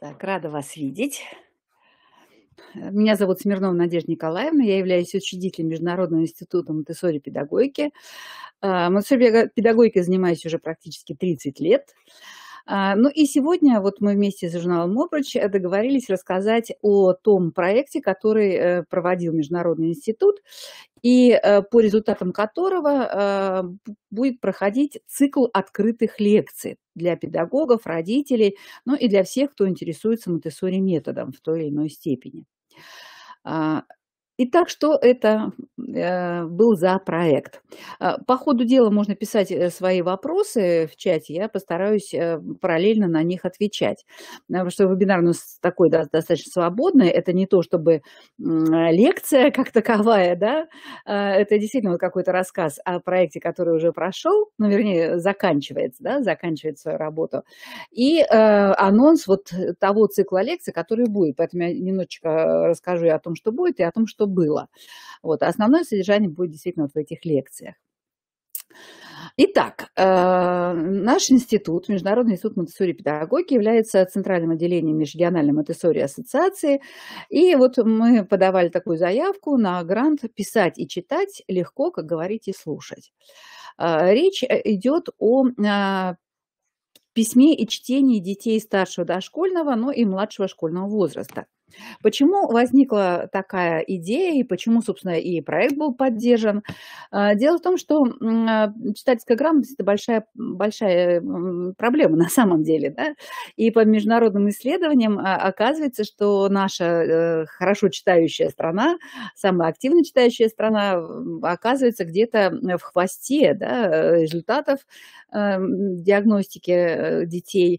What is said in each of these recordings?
Так, рада вас видеть. Меня зовут Смирнова Надежда Николаевна. Я являюсь учредителем Международного института Монтессори-педагогики. Монтессори-педагогикой занимаюсь уже практически 30 лет. Ну и сегодня вот мы вместе с журналом «Мобрыч» договорились рассказать о том проекте, который проводил Международный институт, и по результатам которого будет проходить цикл открытых лекций для педагогов, родителей, ну и для всех, кто интересуется Монтессори-методом в той или иной степени. А, Итак, что это был за проект? По ходу дела можно писать свои вопросы в чате, я постараюсь параллельно на них отвечать. Потому что вебинар у нас такой достаточно свободный, это не то чтобы лекция как таковая, да, это действительно вот какой-то рассказ о проекте, который уже прошел, ну, вернее, заканчивается, да, заканчивает свою работу, и анонс вот того цикла лекций, который будет. Поэтому я немножечко расскажу и о том, что будет, и о том, что было. Вот. А основное содержание будет действительно вот в этих лекциях. Итак, наш институт, Международный институт Монтессори-педагогики, является центральным отделением Межрегиональной Монтессори-ассоциации. И вот мы подавали такую заявку на грант «Писать и читать легко, как говорить и слушать». Речь идет о письме и чтении детей старшего дошкольного, но и младшего школьного возраста. Почему возникла такая идея и почему, собственно, и проект был поддержан? Дело в том, что читательская грамотность – это большая проблема на самом деле. Да? И по международным исследованиям оказывается, что наша хорошо читающая страна, самая активно читающая страна, оказывается где-то в хвосте, да, результатов диагностики детей.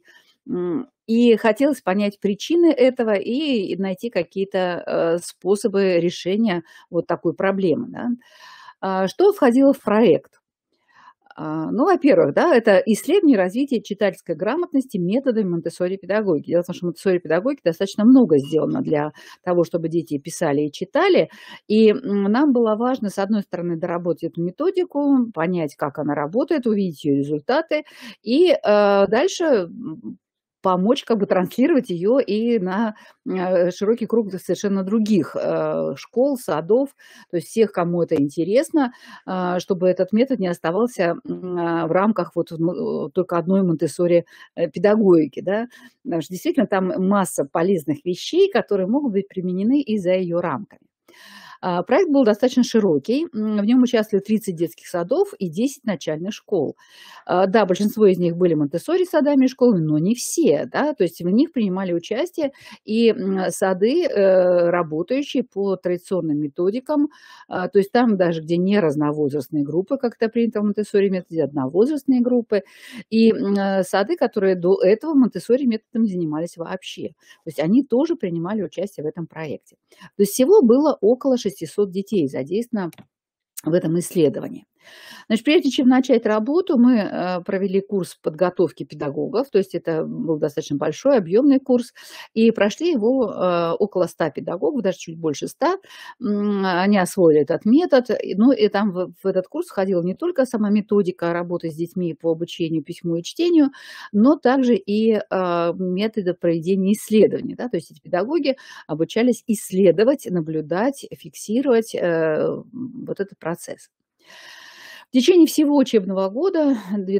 И хотелось понять причины этого и найти какие-то способы решения вот такой проблемы. Да. Что входило в проект? Ну, во-первых, да, это исследование развития читательской грамотности методами Монтессори-педагогики. Дело в том, что Монтессори-педагогики достаточно много сделано для того, чтобы дети писали и читали. И нам было важно, с одной стороны, доработать эту методику, понять, как она работает, увидеть ее результаты, и дальше помочь как бы транслировать ее и на широкий круг совершенно других школ, садов, то есть всех, кому это интересно, чтобы этот метод не оставался в рамках вот только одной Монтессори педагогики, да. Потому что действительно там масса полезных вещей, которые могут быть применены и за ее рамками. Проект был достаточно широкий, в нем участвовали 30 детских садов и 10 начальных школ. Да, большинство из них были Монтессори садами и школами, но не все, да, то есть в них принимали участие и сады, работающие по традиционным методикам, то есть там даже, где не разновозрастные группы, как это принято в Монтессори методе, одновозрастные группы, и сады, которые до этого Монтессори методом занимались вообще. То есть они тоже принимали участие в этом проекте. То есть всего было около 600 детей задействовано в этом исследовании. Значит, прежде чем начать работу, мы провели курс подготовки педагогов, то есть это был достаточно большой, объемный курс, и прошли его около 100 педагогов, даже чуть больше 100. Они освоили этот метод, ну и там в этот курс входила не только сама методика работы с детьми по обучению письму и чтению, но также и методы проведения исследований. Да? То есть эти педагоги обучались исследовать, наблюдать, фиксировать вот этот процесс. В течение всего учебного года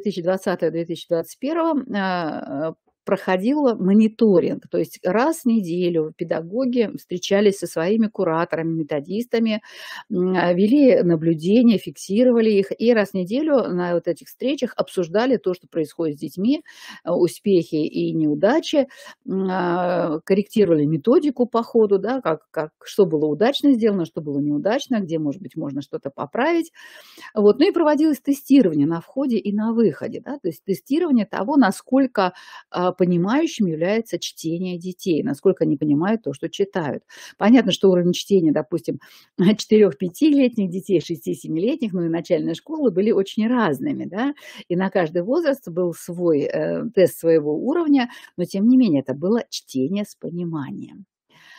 2020-2021 проходил мониторинг, то есть раз в неделю педагоги встречались со своими кураторами, методистами, вели наблюдения, фиксировали их, и раз в неделю на вот этих встречах обсуждали то, что происходит с детьми, успехи и неудачи, корректировали методику по ходу, да, что было удачно сделано, что было неудачно, где, может быть, можно что-то поправить. Вот. Ну и проводилось тестирование на входе и на выходе, да, то есть тестирование того, насколько понимающим является чтение детей, насколько они понимают то, что читают. Понятно, что уровень чтения, допустим, 4-5-летних детей, 6-7-летних, ну и начальной школы были очень разными, да, и на каждый возраст был свой тест своего уровня, но тем не менее это было чтение с пониманием.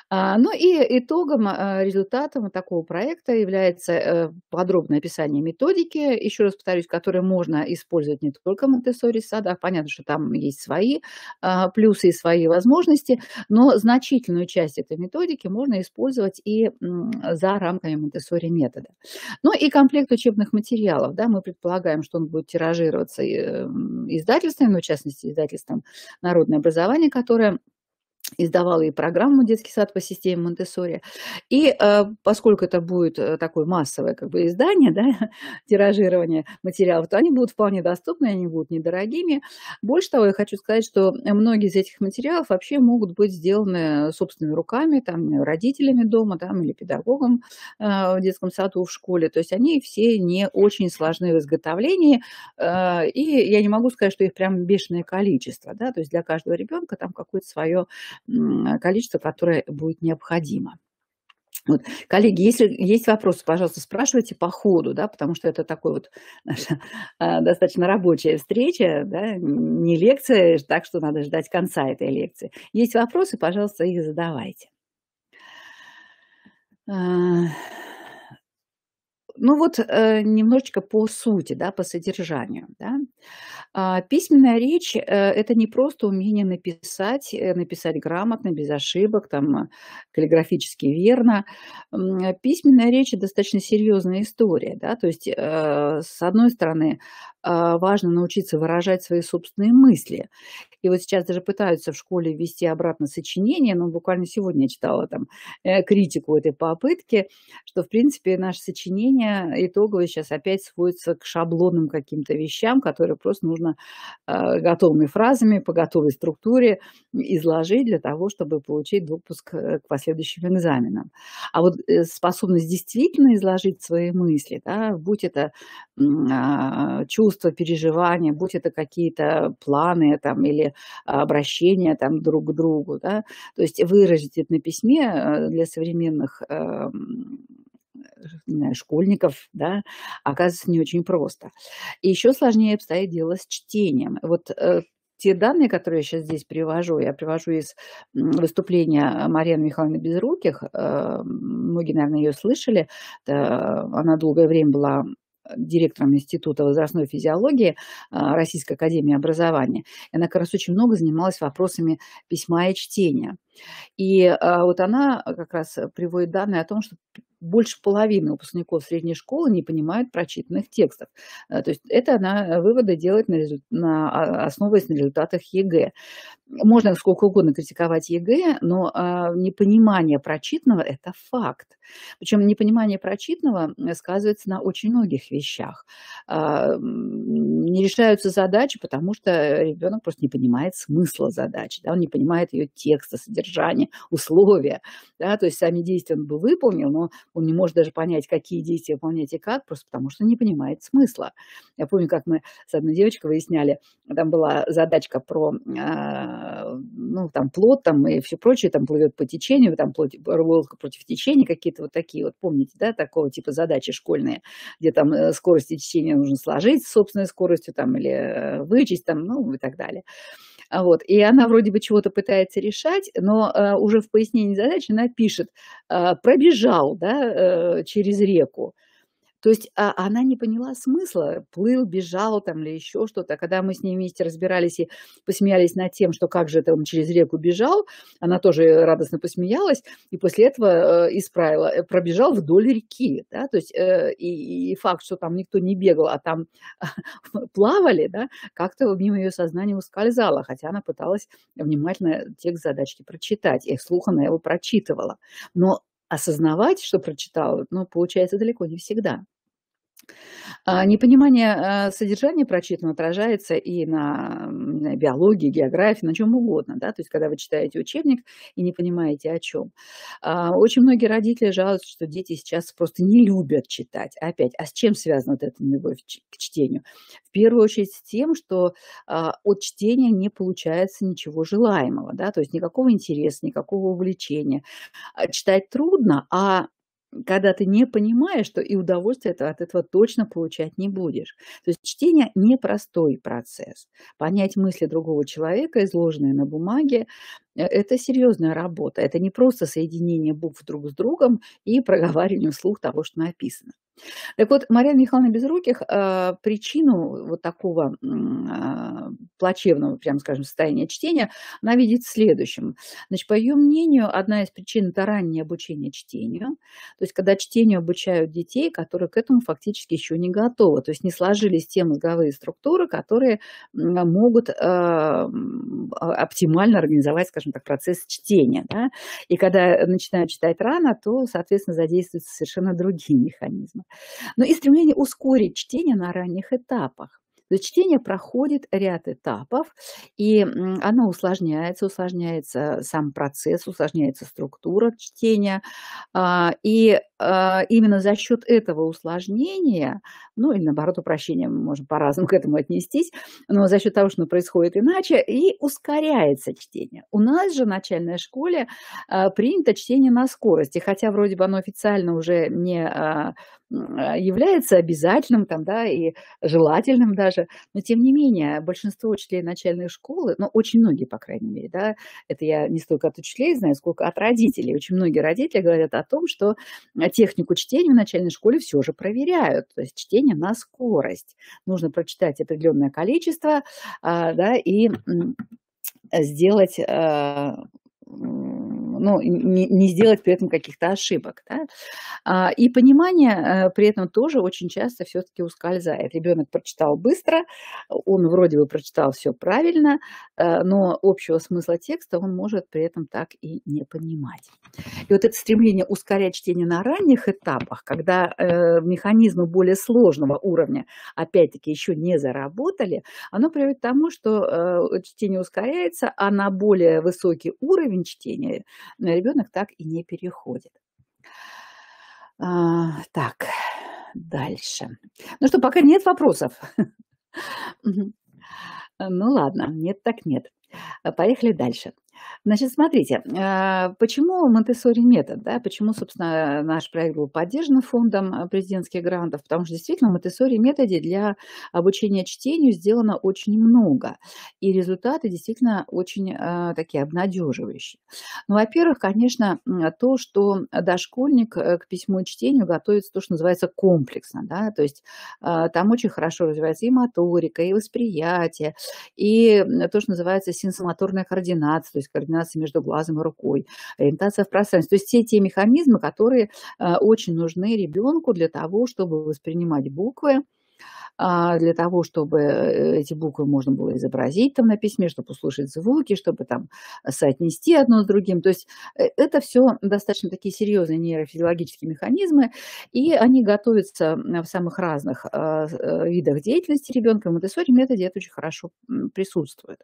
Ну и итогом, результатом такого проекта является, подробное описание методики, еще раз повторюсь, которую можно использовать не только в Монтессори-садах. Понятно, что там есть свои, плюсы и свои возможности, но значительную часть этой методики можно использовать и, за рамками Монтессори-метода. Ну и комплект учебных материалов, да, мы предполагаем, что он будет тиражироваться, издательствами, ну, в частности, издательством «Народное образование», которое издавала и программу «Детский сад по системе Монтессори». И, поскольку это будет, такое массовое как бы издание, да, тиражирование материалов, то они будут вполне доступны, они будут недорогими. Больше того, я хочу сказать, что многие из этих материалов вообще могут быть сделаны собственными руками, там, родителями дома, там, или педагогом, в детском саду, в школе. То есть они все не очень сложны в изготовлении, и я не могу сказать, что их прям бешеное количество, да. То есть для каждого ребенка там какое-то свое количество, которое будет необходимо. Вот, коллеги, если есть вопросы, пожалуйста, спрашивайте по ходу, да, потому что это такой вот наша, достаточно рабочая встреча, да, не лекция, так что надо ждать конца этой лекции. Есть вопросы, пожалуйста, их задавайте. А, Ну вот, немножечко по сути, да, по содержанию, да. Письменная речь, это не просто умение написать, написать грамотно, без ошибок, там, каллиграфически верно. Письменная речь — это достаточно серьезная история, да. То есть, с одной стороны, важно научиться выражать свои собственные мысли. И вот сейчас даже пытаются в школе ввести обратно сочинение, но буквально сегодня я читала там, критику этой попытки, что, в принципе, наше сочинение итоговое сейчас опять сводится к шаблонным каким-то вещам, которые просто нужно готовыми фразами по готовой структуре изложить для того, чтобы получить допуск к последующим экзаменам. А вот способность действительно изложить свои мысли, да, будь это чувства, переживания, будь это какие-то планы там, или обращения там, друг к другу, да, то есть выразить это на письме для современных не знаю, школьников, да, оказывается не очень просто. И еще сложнее обстоит дело с чтением. Вот те данные, которые я сейчас здесь привожу, я привожу из выступления Марьяны Михайловны Безруких. Многие, наверное, ее слышали. Она долгое время была директором Института возрастной физиологии Российской академии образования. И она как раз очень много занималась вопросами письма и чтения. И вот она как раз приводит данные о том, что больше половины выпускников средней школы не понимают прочитанных текстов. То есть это она выводы делает основываясь на результатах ЕГЭ. Можно сколько угодно критиковать ЕГЭ, но непонимание прочитанного — это факт. Причем непонимание прочитанного сказывается на очень многих вещах. Не решаются задачи, потому что ребенок просто не понимает смысла задачи, да, он не понимает ее текста, содержания, условия. Да, то есть сами действия он бы выполнил, но он не может даже понять, какие действия выполнять и как, просто потому что не понимает смысла. Я помню, как мы с одной девочкой выясняли, там была задачка про, ну, там, плот там, и все прочее, там плывет по течению, там лодка против течения, какие-то вот такие вот, помните, да, такого типа задачи школьные, где там скорость течения нужно сложить с собственной скоростью там, или вычесть там, ну и так далее. Вот. И она вроде бы чего-то пытается решать, но уже в пояснении задачи она пишет: пробежал, да, через реку. То есть, она не поняла смысла, плыл, бежал там или еще что-то. А когда мы с ней вместе разбирались и посмеялись над тем, что как же это он через реку бежал, она тоже радостно посмеялась и после этого, исправила, пробежал вдоль реки, да. То есть, и факт, что там никто не бегал, а там плавали, да, как-то мимо ее сознания ускользало, хотя она пыталась внимательно текст задачки прочитать, и вслух она его прочитывала. Но осознавать, что прочитала, ну, получается далеко не всегда. Непонимание, содержания прочитанного отражается и на, не знаю, биологии, географии, на чем угодно, да. То есть когда вы читаете учебник и не понимаете, о чем. Очень многие родители жалуются, что дети сейчас просто не любят читать. Опять, а с чем связана вот эта любовь к чтению? В первую очередь с тем, что, от чтения не получается ничего желаемого, да, то есть никакого интереса, никакого увлечения. Читать трудно, а когда ты не понимаешь, что и удовольствия от этого точно получать не будешь. То есть чтение – непростой процесс. Понять мысли другого человека, изложенные на бумаге, это серьезная работа. Это не просто соединение букв друг с другом и проговаривание вслух того, что написано. Так вот, Марьяна Михайловна Безруких, причину вот такого, плачевного, прямо скажем, состояния чтения, она видит в следующем. Значит, по ее мнению, одна из причин – это раннее обучение чтению. То есть когда чтению обучают детей, которые к этому фактически еще не готовы, то есть не сложились те мозговые структуры, которые, могут, оптимально организовать, скажем так, процесс чтения, да. И когда начинают читать рано, то, соответственно, задействуются совершенно другие механизмы. Но и стремление ускорить чтение на ранних этапах. То есть чтение проходит ряд этапов, и оно усложняется сам процесс, усложняется структура чтения. Именно за счет этого усложнения, ну или наоборот упрощения, мы можем по-разному к этому отнестись, но за счет того, что оно происходит иначе, и ускоряется чтение. У нас же в начальной школе принято чтение на скорости, хотя вроде бы оно официально уже не является обязательным там, да, и желательным даже, но тем не менее большинство учителей начальной школы, ну очень многие, по крайней мере, да, это я не столько от учителей знаю, сколько от родителей. Очень многие родители говорят о том, что технику чтения в начальной школе все же проверяют, то есть чтение на скорость. Нужно прочитать определенное количество, да, и сделать, ну, не сделать при этом каких-то ошибок, да. И понимание при этом тоже очень часто все-таки ускользает. Ребенок прочитал быстро, он вроде бы прочитал все правильно, но общего смысла текста он может при этом так и не понимать. И вот это стремление ускорять чтение на ранних этапах, когда механизмы более сложного уровня, опять-таки, еще не заработали, оно приводит к тому, что чтение ускоряется, а на более высокий уровень чтения ребенок так и не переходит. Так, дальше. Ну что, пока нет вопросов. Мгм. Ну ладно, нет так нет. Поехали дальше. Значит, смотрите, почему Монтессори метод, да, почему, собственно, наш проект был поддержан фондом президентских грантов, потому что действительно в Монтессори методе для обучения чтению сделано очень много, и результаты действительно очень такие обнадеживающие. Ну, во-первых, конечно, то, что дошкольник к письму и чтению готовится то, что называется комплексно, да, то есть там очень хорошо развивается и моторика, и восприятие, и то, что называется сенсомоторная координация, то есть координация между глазом и рукой, ориентация в пространстве. То есть все те механизмы, которые очень нужны ребенку для того, чтобы воспринимать буквы, для того, чтобы эти буквы можно было изобразить там на письме, чтобы услышать звуки, чтобы там соотнести одно с другим. То есть это все достаточно такие серьезные нейрофизиологические механизмы, и они готовятся в самых разных видах деятельности ребенка. В Монтессори методе это очень хорошо присутствует.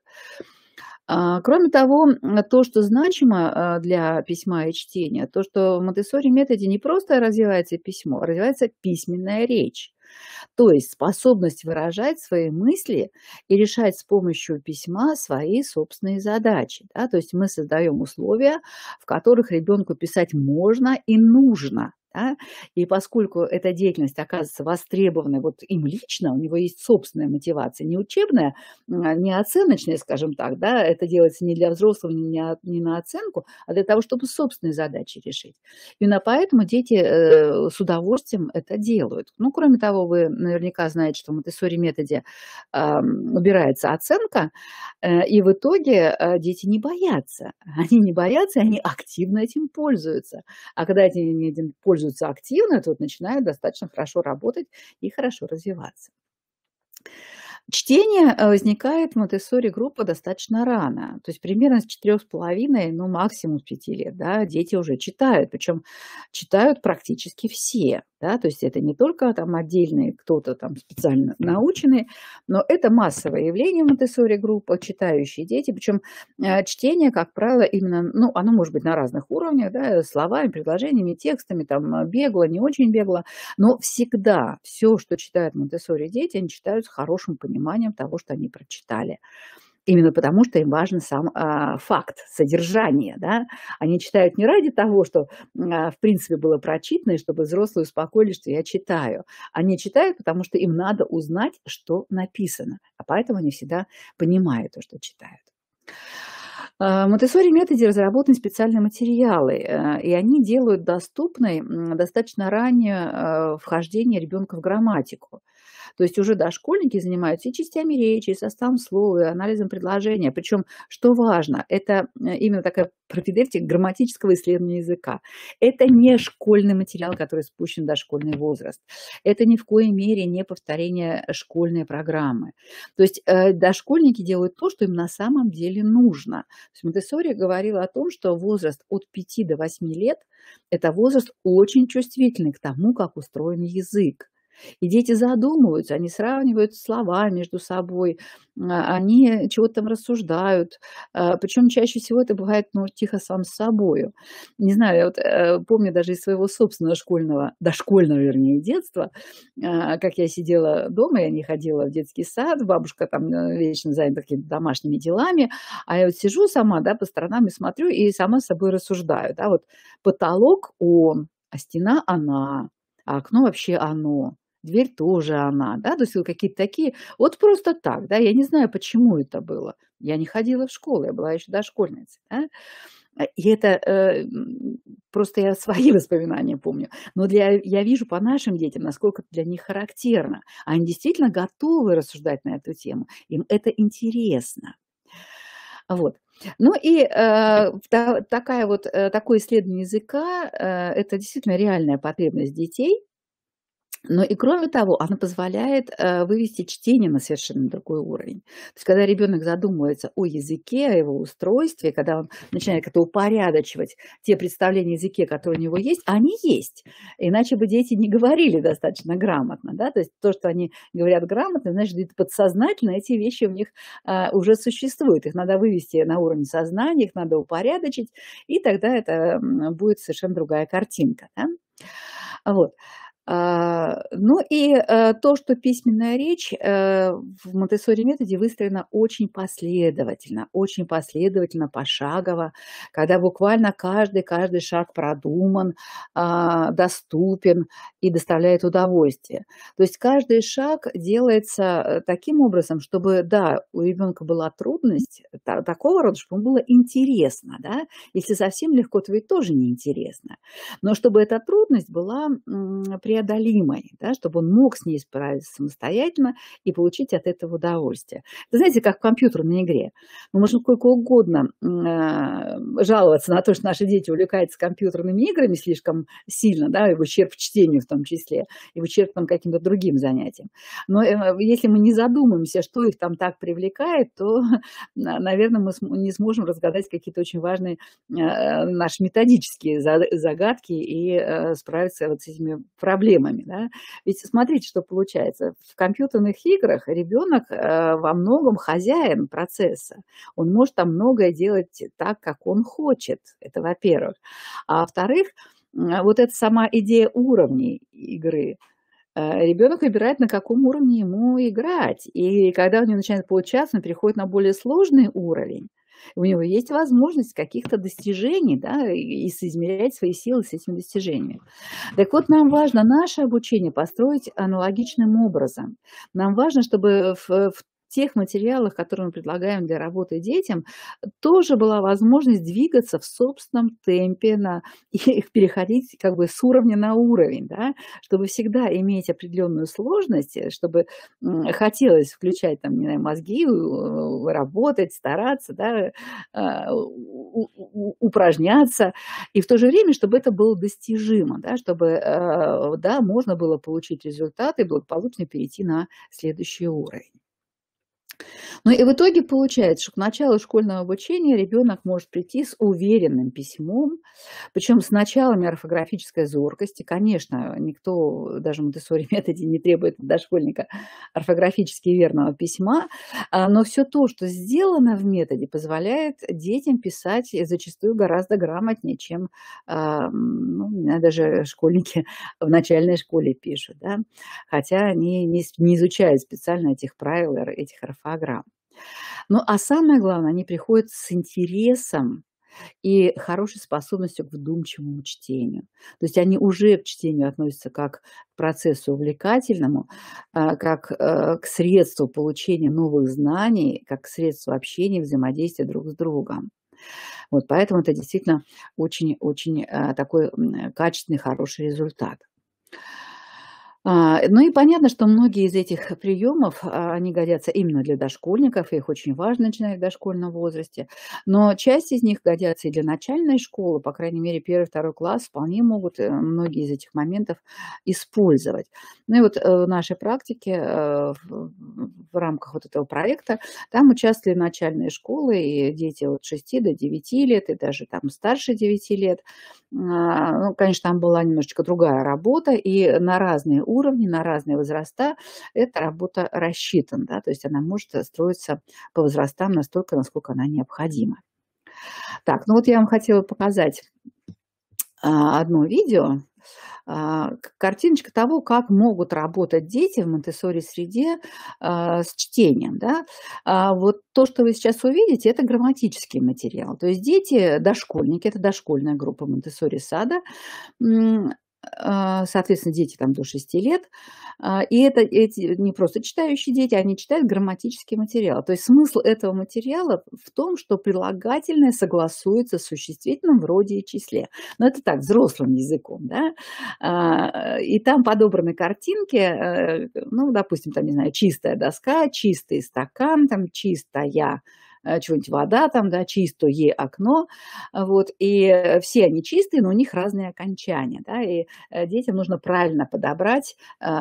Кроме того, то, что значимо для письма и чтения, то, что в Монтессори методе не просто развивается письмо, а развивается письменная речь. То есть способность выражать свои мысли и решать с помощью письма свои собственные задачи. Да? То есть мы создаем условия, в которых ребенку писать можно и нужно. Да? И поскольку эта деятельность оказывается востребованной вот им лично, у него есть собственная мотивация, не учебная, не оценочная, скажем так, да, это делается не для взрослого, не на оценку, а для того, чтобы собственные задачи решить. Именно поэтому дети с удовольствием это делают. Ну, кроме того, вы наверняка знаете, что в Монтессори методе убирается оценка, и в итоге дети не боятся. Они не боятся, они активно этим пользуются. А когда этим пользуются активно, то начинают достаточно хорошо работать и хорошо развиваться. Чтение возникает в Монтессори группа достаточно рано, то есть примерно с 4,5, ну, максимум с 5 лет, да, дети уже читают, причем читают практически все, да, то есть это не только там отдельные кто-то там специально наученный, но это массовое явление в Монтессори группа, читающие дети, причем чтение, как правило, именно, ну, оно может быть на разных уровнях, да, словами, предложениями, текстами, там, бегло, не очень бегло, но всегда все, что читают Монтессори дети, они читают с хорошим пониманием того, что они прочитали. Именно потому, что им важен сам, факт, содержание, да. Они читают не ради того, что, в принципе, было прочитано, и чтобы взрослые успокоились, что я читаю. Они читают, потому что им надо узнать, что написано, а поэтому они всегда понимают то, что читают. В Монтессори-методе разработаны специальные материалы, и они делают доступной, достаточно раннее, вхождение ребенка в грамматику. То есть уже дошкольники занимаются и частями речи, и составом слова, и анализом предложения. Причем, что важно, это именно такая пропедевтика грамматического исследования языка. Это не школьный материал, который спущен в дошкольный возраст. Это ни в коей мере не повторение школьной программы. То есть дошкольники делают то, что им на самом деле нужно. То есть Монтессори говорила о том, что возраст от 5 до 8 лет – это возраст очень чувствительный к тому, как устроен язык. И дети задумываются, они сравнивают слова между собой, они чего-то там рассуждают. Причем чаще всего это бывает, ну, тихо сам с собою. Не знаю, я вот помню даже из своего собственного школьного, дошкольного, вернее, детства, как я сидела дома, я не ходила в детский сад, бабушка там вечно занята какими-то домашними делами, а я вот сижу сама, да, по сторонам и смотрю, и сама с собой рассуждаю, да, вот потолок он, а стена она, а окно вообще оно. Дверь тоже она, да, то есть вот какие-то такие, вот просто так, да, я не знаю, почему это было. Я не ходила в школу, я была еще дошкольницей, да. И это просто я свои воспоминания помню. Но я вижу по нашим детям, насколько это для них характерно. Они действительно готовы рассуждать на эту тему, им это интересно. Вот. Ну и такое исследование языка, это действительно реальная потребность детей. Но и кроме того, она позволяет, вывести чтение на совершенно другой уровень. То есть когда ребенок задумывается о языке, о его устройстве, когда он начинает как-то упорядочивать те представления о языке, которые у него есть, а они есть. Иначе бы дети не говорили достаточно грамотно, да. То есть то, что они говорят грамотно, значит, где-то подсознательно эти вещи у них, уже существуют. Их надо вывести на уровень сознания, их надо упорядочить, и тогда это, будет совершенно другая картинка, да. Вот. Ну и, то, что письменная речь, в Монтессори-методе выстроена очень последовательно, пошагово, когда буквально каждый шаг продуман, доступен и доставляет удовольствие. То есть каждый шаг делается, таким образом, чтобы, да, у ребенка была трудность такого рода, чтобы ему было интересно, да. Если совсем легко, то ведь тоже неинтересно. Но чтобы эта трудность была, преодолимой, да, чтобы он мог с ней справиться самостоятельно и получить от этого удовольствие. Вы знаете, как в компьютерной игре. Мы можем сколько угодно жаловаться на то, что наши дети увлекаются компьютерными играми слишком сильно, да, и в ущерб чтению в том числе, и в ущерб там, каким-то другим занятиям. Но если мы не задумаемся, что их там так привлекает, то, наверное, мы не сможем разгадать какие-то очень важные наши методические загадки и справиться вот с этими проблемами, да. Ведь смотрите, что получается. В компьютерных играх ребенок во многом хозяин процесса. Он может там многое делать так, как он хочет. Это во-первых. А во-вторых, вот эта сама идея уровней игры. Ребенок выбирает, на каком уровне ему играть. И когда у него начинает получаться, он переходит на более сложный уровень. У него есть возможность каких-то достижений, да, и соизмерять свои силы с этими достижениями. Так вот, нам важно наше обучение построить аналогичным образом. Нам важно, чтобы в тех материалах, которые мы предлагаем для работы детям, тоже была возможность двигаться в собственном темпе и переходить как бы с уровня на уровень, да, чтобы всегда иметь определенную сложность, чтобы хотелось включать там, не знаю, мозги, работать, стараться, да, упражняться, и в то же время, чтобы это было достижимо, да, чтобы, да, можно было получить результаты и благополучно перейти на следующий уровень. Ну и в итоге получается, что к началу школьного обучения ребенок может прийти с уверенным письмом, причем с началами орфографической зоркости. Конечно, никто, даже в Монтессори-методе, не требует от дошкольника орфографически верного письма, но все то, что сделано в методе, позволяет детям писать зачастую гораздо грамотнее, чем ну, даже школьники в начальной школе пишут, да? Хотя они не изучают специально этих правил, этих орфограмм. Ну, а самое главное, они приходят с интересом и хорошей способностью к вдумчивому чтению. То есть они уже к чтению относятся как к процессу увлекательному, как к средству получения новых знаний, как к средству общения, взаимодействия друг с другом. Вот, поэтому это действительно очень-очень такой качественный, хороший результат. Ну и понятно, что многие из этих приемов, они годятся именно для дошкольников, и их очень важно начинать в дошкольном возрасте. Но часть из них годятся и для начальной школы, по крайней мере, 1-2 класс вполне могут многие из этих моментов использовать. Ну и вот в нашей практике, в рамках вот этого проекта, там участвовали начальные школы, и дети от 6 до 9 лет, и даже там старше 9 лет. Ну, конечно, там была немножечко другая работа, и на разные уровни, на разные возраста эта работа рассчитана, да, то есть она может строиться по возрастам настолько, насколько она необходима. Так, ну вот я вам хотела показать одно видео, картиночка того, как могут работать дети в Монтессори-среде с чтением. Да? Вот то, что вы сейчас увидите, это грамматический материал. То есть дети, дошкольники, это дошкольная группа Монтессори-сада, соответственно, дети там до 6 лет. И эти не просто читающие дети, они читают грамматический материал. То есть смысл этого материала в том, что прилагательное согласуется с существительным в роде и числе. Но это так, взрослым языком. Да? И там подобраны картинки, ну, допустим, там, не знаю, чистая доска, чистый стакан, там, чистая чего-нибудь вода, там, да, чистое окно, вот, и все они чистые, но у них разные окончания, да, и детям нужно правильно подобрать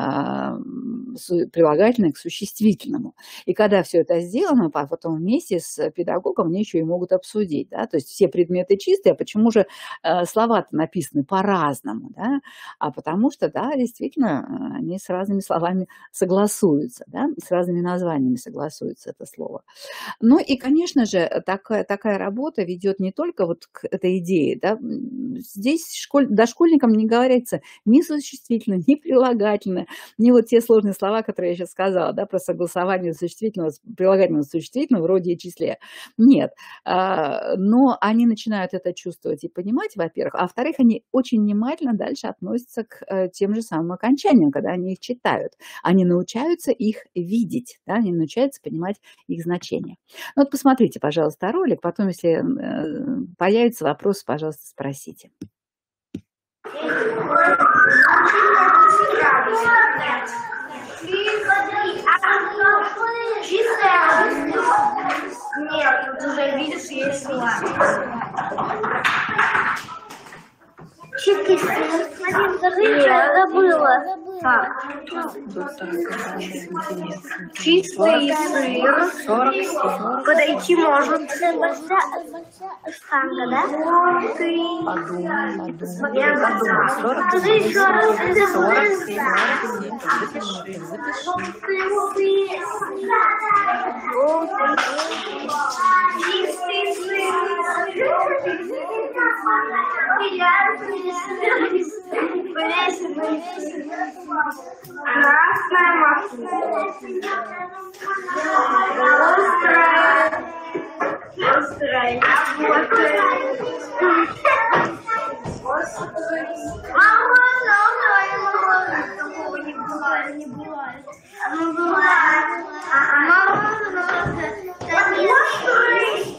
прилагательное к существительному. И когда все это сделано, потом вместе с педагогом они еще и могут обсудить, да, то есть все предметы чистые, а почему же слова-то написаны по-разному, да, а потому что, да, действительно, они с разными словами согласуются, да, с разными названиями согласуется это слово. Ну и, конечно же, такая работа ведет не только вот к этой идее. Да? Здесь дошкольникам не говорится ни существительное, ни прилагательное, ни вот те сложные слова, которые я сейчас сказала, да, про согласование существительного с прилагательного существительного в роде и числе. Нет. Но они начинают это чувствовать и понимать, во-первых, а во-вторых, они очень внимательно дальше относятся к тем же самым окончаниям, когда они их читают. Они научаются их видеть, да? Они научаются понимать их значение. Ну, вот посмотрите, пожалуйста, ролик, потом, если появятся вопросы, пожалуйста, спросите. Нет, ты уже видишь, есть слова. Чистый сын. Я забыла. Чистый сыр. Подойти может. Штанга, да? Подумай. Скажи еще раз. 47. Чистый сын. Красная машина. Острая яблоко. Морозно. Такого не бывает. Ну, бывает. Морозно. Острый.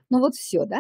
Ну вот все, да?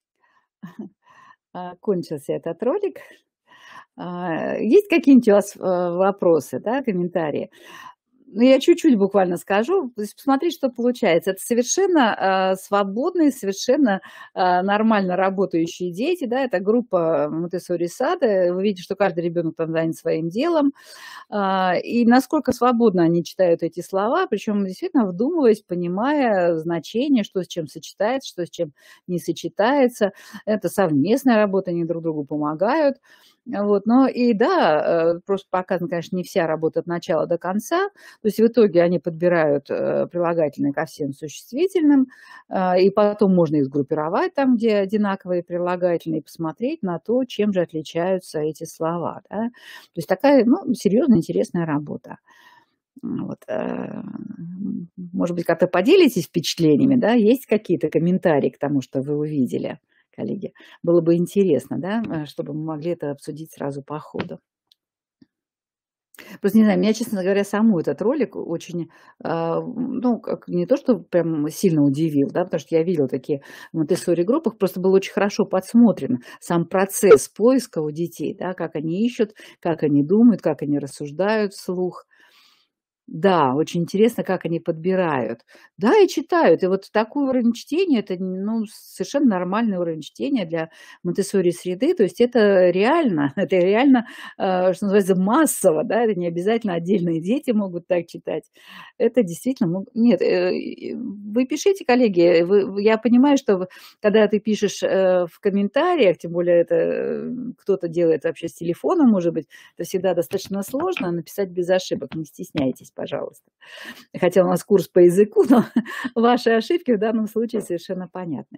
Кончился этот ролик. Есть какие-нибудь у вас, вопросы, да, комментарии? Ну, я чуть-чуть буквально скажу. То есть посмотреть, что получается. Это совершенно, свободные, совершенно, нормально работающие дети, да. Это группа Монтессори сада. Вы видите, что каждый ребенок там занят своим делом. И насколько свободно они читают эти слова, причем действительно вдумываясь, понимая значение, что с чем сочетается, что с чем не сочетается. Это совместная работа, они друг другу помогают. Вот, но и да, просто показано, конечно, не вся работа от начала до конца. То есть в итоге они подбирают прилагательные ко всем существительным, и потом можно их сгруппировать там, где одинаковые прилагательные, и посмотреть на то, чем же отличаются эти слова. Да? То есть такая, ну, серьезная, интересная работа. Вот, может быть, как-то поделитесь впечатлениями, да? Есть какие-то комментарии к тому, что вы увидели, коллеги? Было бы интересно, да, чтобы мы могли это обсудить сразу по ходу. Просто не знаю, меня, честно говоря, саму этот ролик очень, ну, как не то, что прям сильно удивил, да, потому что я видела такие в Монтессори-группах, просто был очень хорошо подсмотрен сам процесс поиска у детей, да, как они ищут, как они думают, как они рассуждают вслух. Да, очень интересно, как они подбирают. Да, и читают. И вот такой уровень чтения — это, ну, совершенно нормальный уровень чтения для Монтессори-среды. То есть это реально, это реально, что называется, массово, да, это не обязательно отдельные дети могут так читать. Это действительно нет, вы пишите, коллеги, я понимаю, что когда ты пишешь, в комментариях, тем более это, кто-то делает вообще с телефона, может быть, это всегда достаточно сложно написать без ошибок. Не стесняйтесь, пожалуйста. Хотя у нас курс по языку, но ваши ошибки в данном случае совершенно понятны.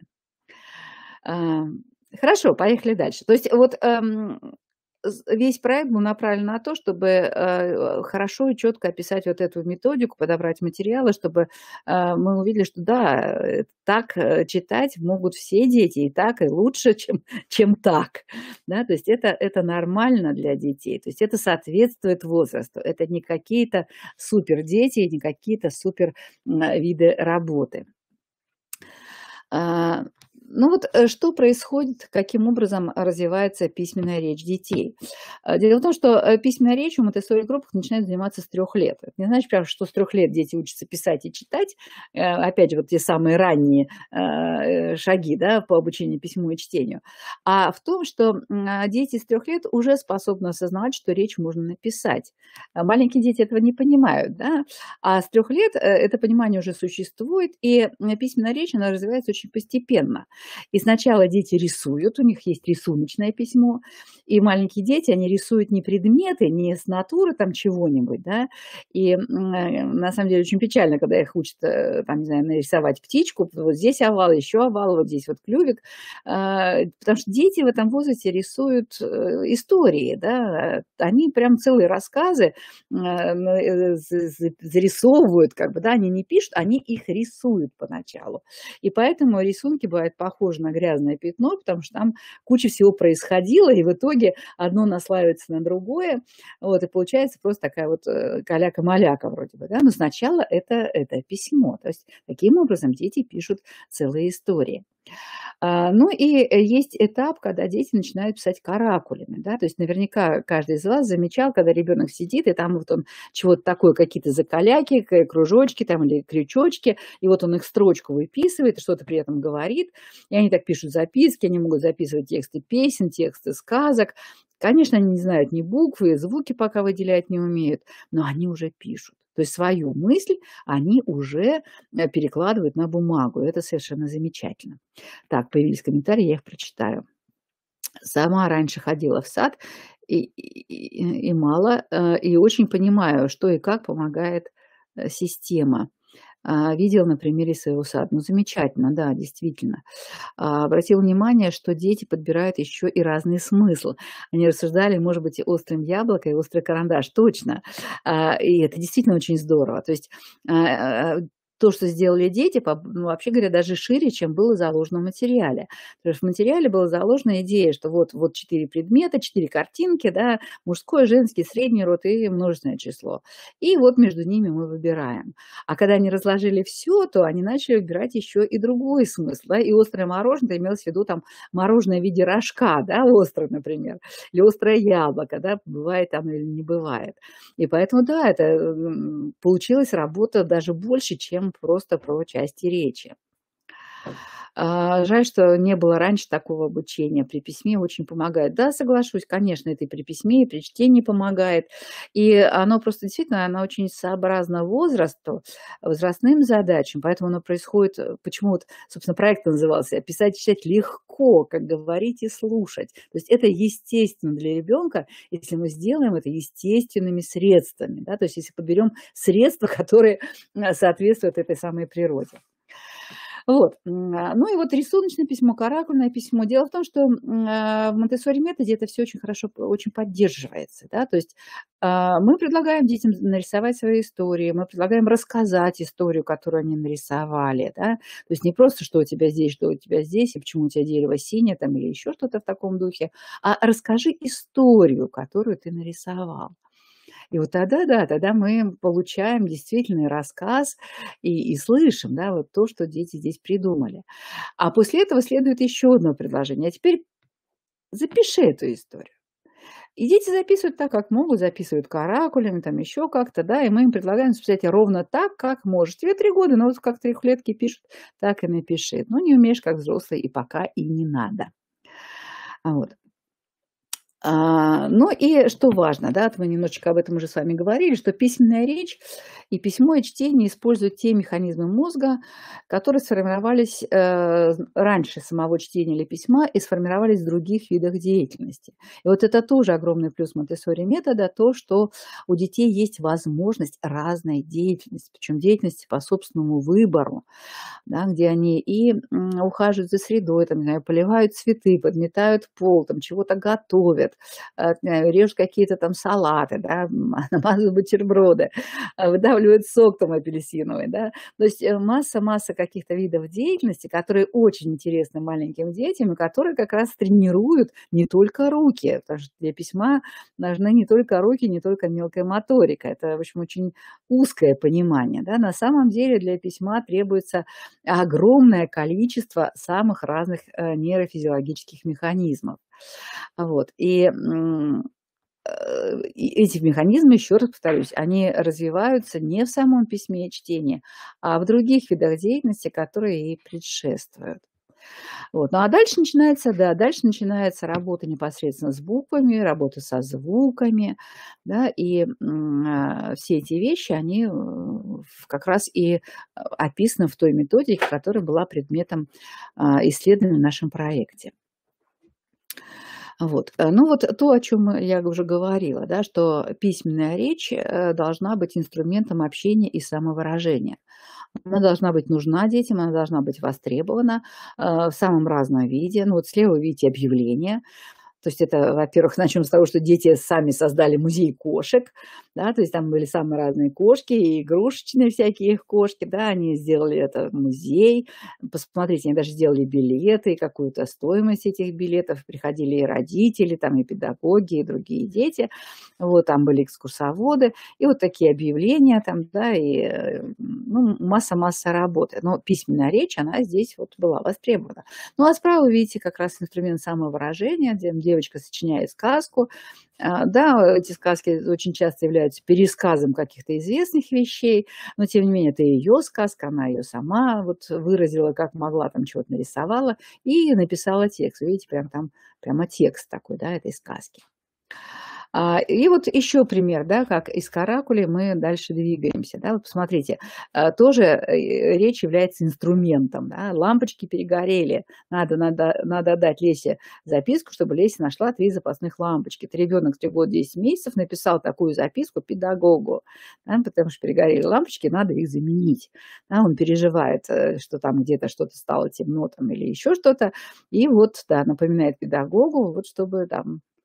Хорошо, поехали дальше. То есть вот весь проект был направлен на то, чтобы хорошо и четко описать вот эту методику, подобрать материалы, чтобы мы увидели, что да, так читать могут все дети, и так, и лучше, чем так. Да? То есть это нормально для детей, то есть это соответствует возрасту. Это не какие-то супер дети, не какие-то супер виды работы. Ну вот что происходит, каким образом развивается письменная речь детей? Дело в том, что письменная речь у Монтессори-группах начинает заниматься с 3 лет. Это не значит, прям, что с 3 лет дети учатся писать и читать. Опять же, вот те самые ранние шаги, да, по обучению письму и чтению. А в том, что дети с 3 лет уже способны осознавать, что речь можно написать. Маленькие дети этого не понимают, да? А с 3 лет это понимание уже существует, и письменная речь, она развивается очень постепенно. И сначала дети рисуют, у них есть рисуночное письмо, и маленькие дети, они рисуют не предметы, не с натуры там чего-нибудь, да, и на самом деле очень печально, когда их учат, там, не знаю, нарисовать птичку, вот здесь овал, еще овал, вот здесь вот клювик, потому что дети в этом возрасте рисуют истории, да, они прям целые рассказы зарисовывают, как бы, да, они не пишут, они их рисуют поначалу. И поэтому рисунки бывают похожи на грязное пятно, потому что там куча всего происходило, и в итоге одно наслаивается на другое, вот, и получается просто такая вот каляка-маляка вроде бы, да, но сначала это письмо, то есть таким образом дети пишут целые истории. Ну и есть этап, когда дети начинают писать каракулями, да, то есть наверняка каждый из вас замечал, когда ребенок сидит, и там вот он чего-то такое, какие-то закаляки, кружочки там или крючочки, и вот он их строчку выписывает, что-то при этом говорит, и они так пишут записки, они могут записывать тексты песен, тексты сказок. Конечно, они не знают ни буквы, звуки пока выделять не умеют, но они уже пишут. То есть свою мысль они уже перекладывают на бумагу. Это совершенно замечательно. Так, появились комментарии, я их прочитаю. Сама раньше ходила в сад и мало, и очень понимаю, что и как помогает система. Видела на примере своего сада. Ну, замечательно, да, действительно. Обратила внимание, что дети подбирают еще и разный смысл. Они рассуждали, может быть, и острым яблоко, и острый карандаш. Точно. И это действительно очень здорово. То есть то, что сделали дети, ну, вообще говоря, даже шире, чем было заложено в материале. То есть в материале была заложена идея, что вот 4 предмета, 4 картинки, да, мужской, женский, средний род и множественное число. И вот между ними мы выбираем. А когда они разложили все, то они начали выбирать еще и другой смысл. Да? И острое мороженое, имелось в виду там мороженое в виде рожка, да, острое, например, или острое яблоко, да, бывает там или не бывает. И поэтому, да, это получилась работа даже больше, чем просто про части речи. Жаль, что не было раньше такого обучения. При письме очень помогает. Да, соглашусь, конечно, это и при письме, и при чтении помогает. И оно просто действительно, оно очень сообразно возрасту, возрастным задачам, поэтому оно происходит, почему вот, собственно, проект назывался «Писать и читать легко, как говорить и слушать». То есть это естественно для ребенка, если мы сделаем это естественными средствами, да, то есть если подберем средства, которые соответствуют этой самой природе. Вот. Ну и вот рисуночное письмо, каракульное письмо. Дело в том, что в Монтессори методе это все очень хорошо, очень поддерживается. Да? То есть мы предлагаем детям нарисовать свои истории, мы предлагаем рассказать историю, которую они нарисовали. Да? То есть не просто, что у тебя здесь, что у тебя здесь, и почему у тебя дерево синее там, или еще что-то в таком духе, а расскажи историю, которую ты нарисовал. И вот тогда, да, тогда мы получаем действительный рассказ и слышим, да, вот то, что дети здесь придумали. А после этого следует еще одно предложение. А теперь запиши эту историю. И дети записывают так, как могут, записывают каракулями, там еще как-то, да, и мы им предлагаем записать ровно так, как можешь. Тебе 3 года, но вот как трехлетки пишут, так и напиши. Ну, не умеешь, как взрослый, и пока и не надо. Вот. Ну и что важно, да, вот мы немножечко об этом уже с вами говорили, что письменная речь и письмо, и чтение используют те механизмы мозга, которые сформировались раньше самого чтения или письма и сформировались в других видах деятельности. И вот это тоже огромный плюс Монтессори метода, то, что у детей есть возможность разной деятельности, причем деятельности по собственному выбору, да, где они и ухаживают за средой, там, не знаю, поливают цветы, подметают пол, там, чего-то готовят, режут какие-то там салаты, да, намазывают бутерброды, выдавливают сок там апельсиновый, да. То есть масса каких-то видов деятельности, которые очень интересны маленьким детям и которые как раз тренируют не только руки, потому что для письма нужны не только руки, не только мелкая моторика. Это, в общем, очень узкое понимание, да. На самом деле для письма требуется огромное количество самых разных нейрофизиологических механизмов. Вот. И эти механизмы, еще раз повторюсь, они развиваются не в самом письме и чтении, а в других видах деятельности, которые ей предшествуют. Вот. Ну а дальше начинается, да, дальше начинается работа непосредственно с буквами, работа со звуками, да, и все эти вещи, они как раз и описаны в той методике, которая была предметом исследования в нашем проекте. Вот. Ну вот то, о чем я уже говорила, да, что письменная речь должна быть инструментом общения и самовыражения. Она должна быть нужна детям, она должна быть востребована в самом разном виде. Ну вот слева вы видите объявление. То есть это, во-первых, начнем с того, что дети сами создали музей кошек, да, то есть там были самые разные кошки, и игрушечные всякие их кошки, да, они сделали это музей. Посмотрите, они даже сделали билеты, какую-то стоимость этих билетов, приходили и родители, там и педагоги, и другие дети, вот, там были экскурсоводы, и вот такие объявления там, да, и ну, масса работы. Но письменная речь, она здесь вот была востребована. Ну, а справа видите как раз инструмент самовыражения, где девочка сочиняет сказку. Да, эти сказки очень часто являются пересказом каких-то известных вещей, но тем не менее это ее сказка, она ее сама вот выразила, как могла, там чего-то нарисовала и написала текст. Видите, прямо текст такой, да, этой сказки. И вот еще пример, да, как из каракули мы дальше двигаемся. Да. Вот посмотрите, тоже речь является инструментом. Да. Лампочки перегорели. Надо дать Лесе записку, чтобы Леся нашла 3 запасных лампочки. Это ребенок 3 года 10 месяцев написал такую записку педагогу, да, потому что перегорели лампочки, надо их заменить. Да. Он переживает, что там где-то что-то стало темно там, или еще что-то. И вот, да, напоминает педагогу, вот чтобы там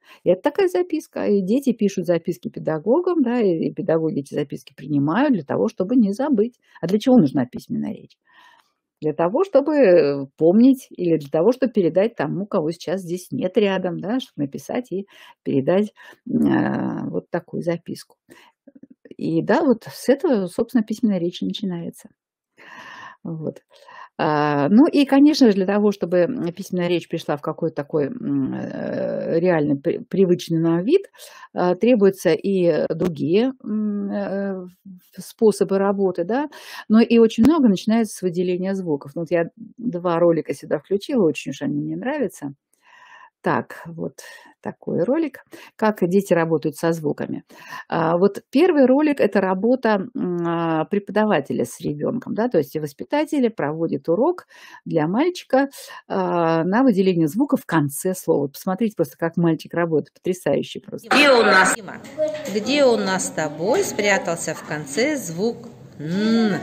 И это такая записка. И дети пишут записки педагогам, да, и педагоги эти записки принимают для того, чтобы не забыть. А для чего нужна письменная речь? Для того, чтобы помнить или для того, чтобы передать тому, кого сейчас здесь нет рядом, да, чтобы написать и передать вот такую записку. И да, вот с этого, собственно, письменная речь начинается. Вот. Ну и, конечно же, для того, чтобы письменная речь пришла в какой-то такой реально привычный нам вид, требуются и другие способы работы, да, но и очень много начинается с выделения звуков. Ну, вот я 2 ролика сюда включила, очень уж они мне нравятся. Так, вот такой ролик, как дети работают со звуками. Вот первый ролик – это работа преподавателя с ребенком, да, то есть воспитатель проводит урок для мальчика на выделение звука в конце слова. Посмотрите просто, как мальчик работает, потрясающе просто. Где у нас с тобой спрятался в конце звук «н»?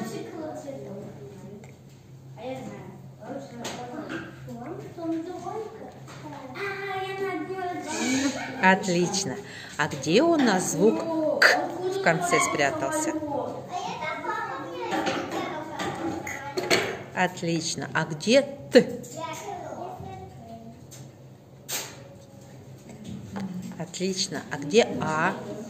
Отлично. А где у нас звук «к» в конце спрятался? Отлично. А где «т»? Отлично. А где «а»?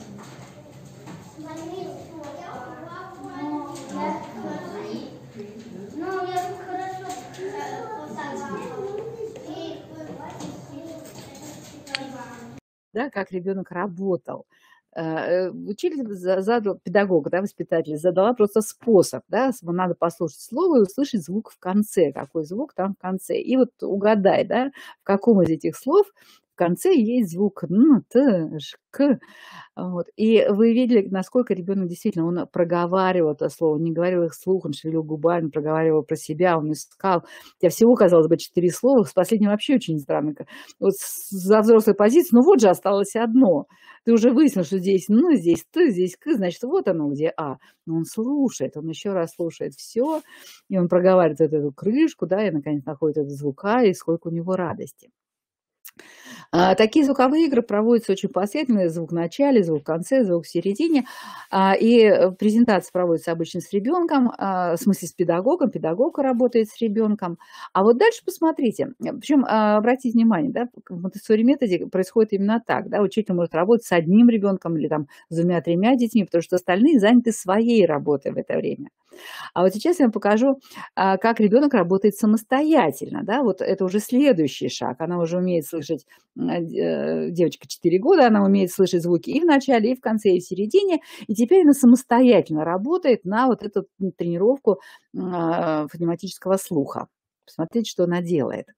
Да, как ребенок работал. Учитель задал, педагог, да, воспитатель задала просто способ, да, надо послушать слово и услышать звук в конце, какой звук там в конце. И вот угадай, да, в каком из этих слов в конце есть звук «н», «т», «ж», «к». Вот. И вы видели, насколько ребенок действительно, он проговаривал это слово, не говорил их вслух, он шевелил губами, проговаривал про себя, он искал. У тебя всего, казалось бы, 4 слова, с последним вообще очень странно. Вот за взрослой позиции, ну вот же осталось одно. Ты уже выяснил, что здесь «ну», здесь «т», здесь «к», значит, вот оно где «а». Но он слушает, он еще раз слушает все, и он проговаривает эту крышку, да, и, наконец, находит этот звук «а», и сколько у него радости. Такие звуковые игры проводятся очень последовательно. Звук в начале, звук в конце, звук в середине. И презентация проводится обычно с ребенком, в смысле с педагогом. Педагог работает с ребенком. А вот дальше посмотрите. Причем обратите внимание, да, в Монтессори методе происходит именно так. Да, учитель может работать с одним ребенком или там с 2-3 детьми, потому что остальные заняты своей работой в это время. А вот сейчас я вам покажу, как ребенок работает самостоятельно. Да? Вот это уже следующий шаг. Она уже умеет слышать, девочка 4 года, она умеет слышать звуки и в начале, и в конце, и в середине. И теперь она самостоятельно работает на вот эту тренировку фонематического слуха. Посмотрите, что она делает.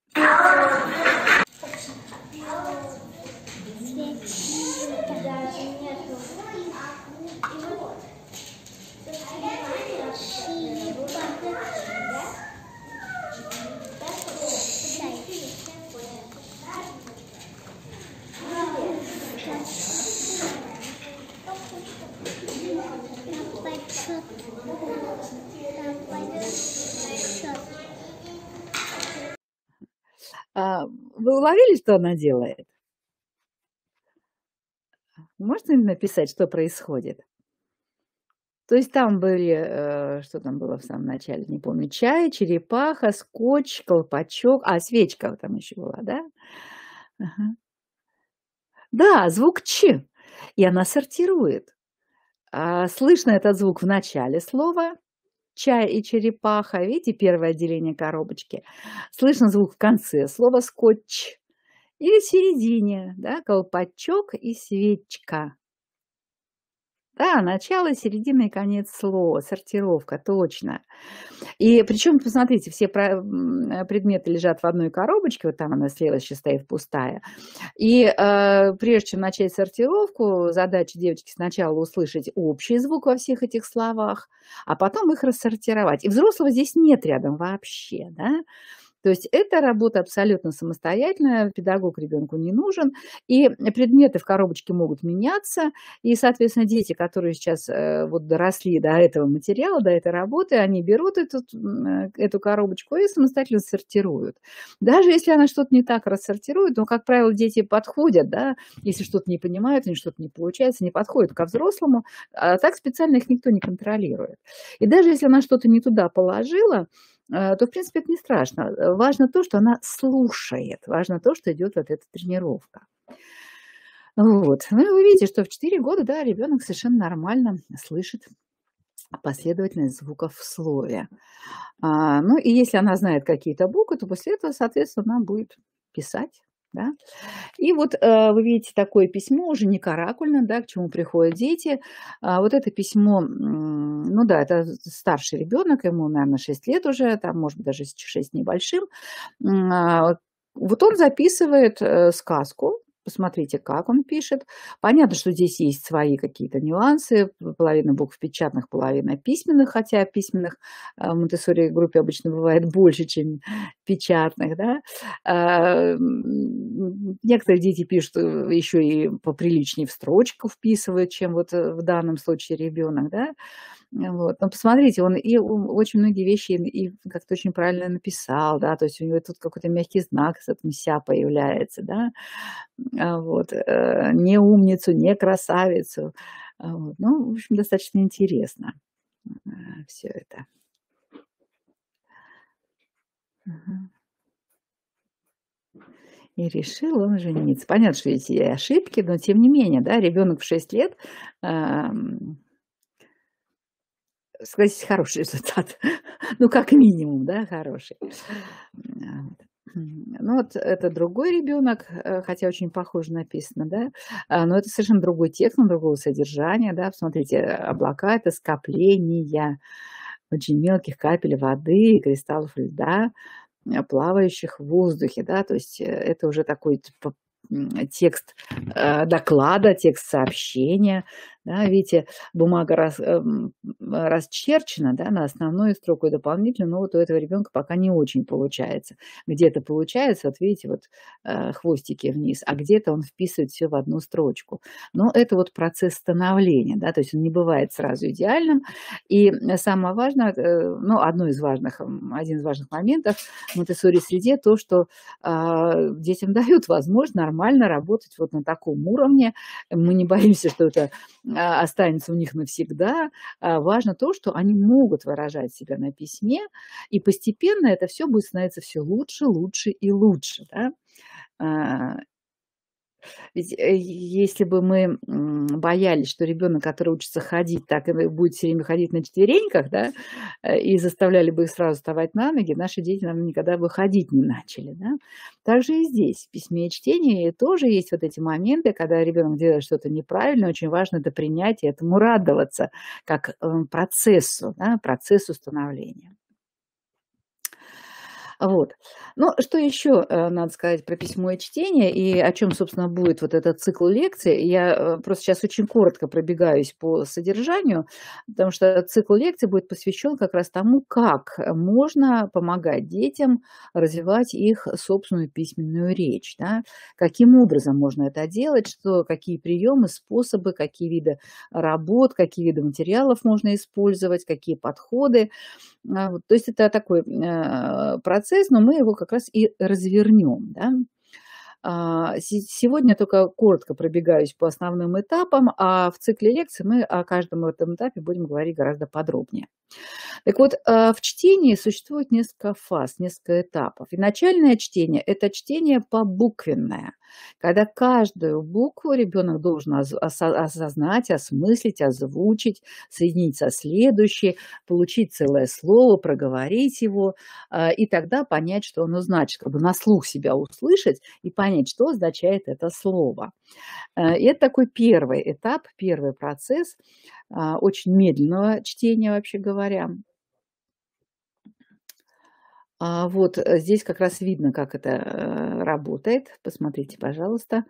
Вы уловили, что она делает? Можете написать, что происходит? То есть там были, что там было в самом начале, не помню, чай, черепаха, скотч, колпачок, свечка там еще была, да? Ага. Да, звук «ч», и она сортирует. Слышно этот звук в начале слова, чай и черепаха, видите, первое отделение коробочки. Слышно звук в конце слова «скотч» или в середине, да, колпачок и свечка. Да, начало, середина и конец слова, сортировка, точно. И причем, посмотрите, все предметы лежат в одной коробочке, вот там она слева еще стоит пустая. И прежде чем начать сортировку, задача девочки сначала услышать общий звук во всех этих словах, а потом их рассортировать. И взрослого здесь нет рядом вообще, да? То есть эта работа абсолютно самостоятельная, педагог ребенку не нужен, и предметы в коробочке могут меняться, и, соответственно, дети, которые сейчас вот доросли до этого материала, до этой работы, они берут эту коробочку и самостоятельно сортируют. Даже если она что-то не так рассортирует, но, как правило, дети подходят, да, если что-то не понимают, или что-то не получается, не подходят ко взрослому, а так специально их никто не контролирует. И даже если она что-то не туда положила, то, в принципе, это не страшно. Важно то, что она слушает, важно то, что идет вот эта тренировка. Вот. Ну, и вы видите, что в 4 года, да, ребенок совершенно нормально слышит последовательность звуков в слове. Ну, и если она знает какие-то буквы, то после этого, соответственно, она будет писать. Да? И вот вы видите такое письмо, уже не каракульно, да, к чему приходят дети. Вот это письмо, ну да, это старший ребенок, ему, наверное, 6 лет уже, там, может быть, даже 6 небольшим. Вот он записывает сказку. Посмотрите, как он пишет. Понятно, что здесь есть свои какие-то нюансы. Половина букв печатных, половина письменных, хотя письменных в Монтессори группе обычно бывает больше, чем печатных. Да? Некоторые дети пишут еще и поприличнее в строчку вписывают, чем вот в данном случае ребенок. Да? Вот. Но посмотрите, он и очень многие вещи и как-то очень правильно написал, да, то есть у него тут какой-то мягкий знак с этим «ся» появляется, да, вот, не умницу, не красавицу, вот. Ну, в общем, достаточно интересно все это. И решил он жениться. Понятно, что эти ошибки, но тем не менее, да, ребенок в 6 лет, сказать, хороший результат. Ну, как минимум, да, хороший. Ну, вот это другой ребенок, хотя очень похоже написано, да, но это совершенно другой текст, другого содержания, да. Посмотрите, облака – это скопления очень мелких капель воды, кристаллов льда, плавающих в воздухе, да, то есть это уже такой текст доклада, текст сообщения, да, видите, бумага расчерчена, да, на основную строку и дополнительную, но вот у этого ребенка пока не очень получается. Где-то получается, вот видите, вот хвостики вниз, а где-то он вписывает все в одну строчку. Но это вот процесс становления, да, то есть он не бывает сразу идеальным. И самое важное, ну, один из важных моментов в Монтессори-среде то, что детям дают возможность нормально работать вот на таком уровне. Мы не боимся, что это останется у них навсегда. Важно то, что они могут выражать себя на письме, и постепенно это все будет становиться все лучше, лучше и лучше. Да? Ведь если бы мы боялись, что ребенок, который учится ходить, так и будет все время ходить на четвереньках, да, и заставляли бы их сразу вставать на ноги, наши дети, наверное, никогда бы ходить не начали. Да? Так же и здесь, в письме и чтении тоже есть вот эти моменты, когда ребенок делает что-то неправильно, очень важно это принять и этому радоваться, как процессу, да, процессу становления. Вот. Ну, что еще надо сказать про письмо и чтение, и о чем, собственно, будет вот этот цикл лекций. Я просто сейчас очень коротко пробегаюсь по содержанию, потому что цикл лекций будет посвящен как раз тому, как можно помогать детям развивать их собственную письменную речь. Да? Каким образом можно это делать, какие приемы, способы, какие виды работ, какие виды материалов можно использовать, какие подходы. То есть это такой процесс, но мы его как раз и развернем. Да? Сегодня только коротко пробегаюсь по основным этапам, а в цикле лекций мы о каждом этом этапе будем говорить гораздо подробнее. Так вот, в чтении существует несколько фаз, несколько этапов. И начальное чтение – это чтение побуквенное, когда каждую букву ребенок должен осознать, осмыслить, озвучить, соединить со следующей, получить целое слово, проговорить его, и тогда понять, что оно значит, как бы на слух себя услышать и понять, что означает это слово. И это такой первый этап, первый процесс очень медленного чтения, вообще говоря. Вот здесь как раз видно, как это работает. Посмотрите, пожалуйста.